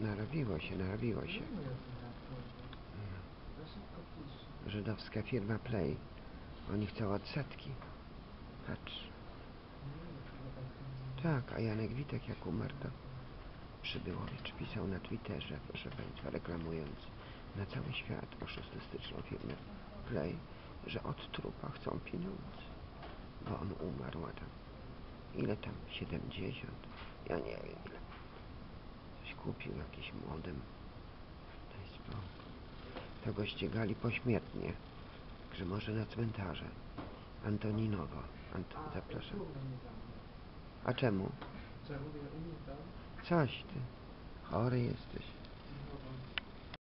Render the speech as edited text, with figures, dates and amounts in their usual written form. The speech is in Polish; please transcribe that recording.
Narobiło się. Żydowska firma Play. Oni chcą odsetki. Patrz. Tak, a Janek Witek jak umarł, to Przybyłowicz pisał na Twitterze, proszę Państwa, reklamując na cały świat oszustyczną firmę Play, że od trupa chcą pieniądze, bo on umarł, a tam ile tam, 70? Ja nie wiem ile. Coś kupił, jakiś modem. Daj spokój. To go ścigali pośmiertnie, że może na cmentarze. Antoninowo. Zapraszam. A czemu? Coś ty. Chory jesteś.